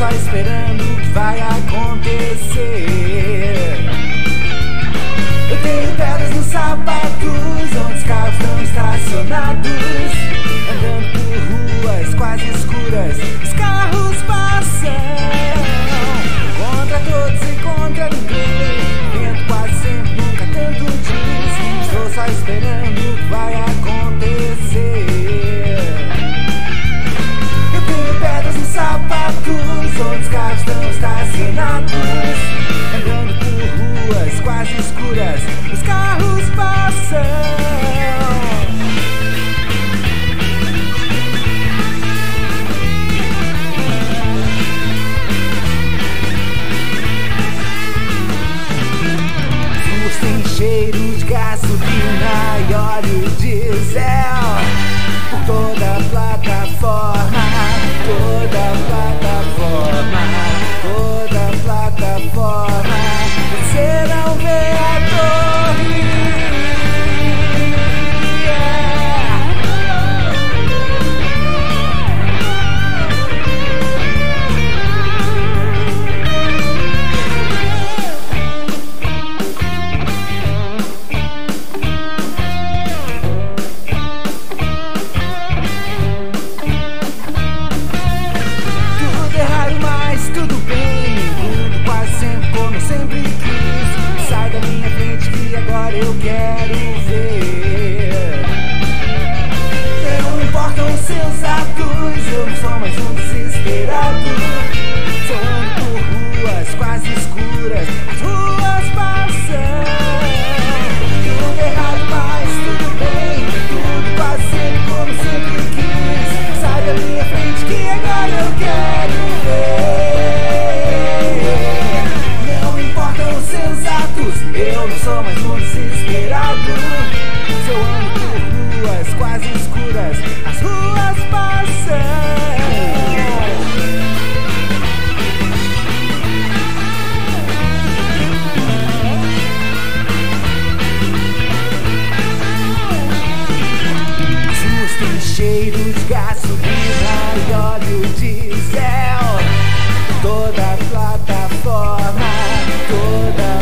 só esperando o que vai acontecer. Eu tenho pedras nos sapatos, onde os carros estão estacionados, andando por ruas quase escuras, os carros passam contra todos e contra ninguém. O vento quase sempre, nunca tanto diz. Estou só esperando o que vai acontecer. Eu tenho pedras nos sapatos, onde os carros estão estacionados, andando por ruas quase escuras, os carros passam. Tem cheiro de gasolina e óleo diesel por toda a plataforma, toda a plataforma, toda a plataforma. Você não vê a torre. Tudo bem, tudo quase sempre como eu sempre quis. Sai da minha frente que agora eu quero ver. Não importam os seus atos, eu não sou mais um desesperado. Só ando por ruas quase escuras, as ruas passam. Tudo errado, mas tudo bem, tudo quase sempre como eu sempre quis. Sai da minha frente que agora eu quero ver. Eu não sou mais um desesperado. Se eu ando por ruas quase escuras, as ruas passam. As ruas têm cheiro de gasolina e óleo diesel. Toda a plataforma, toda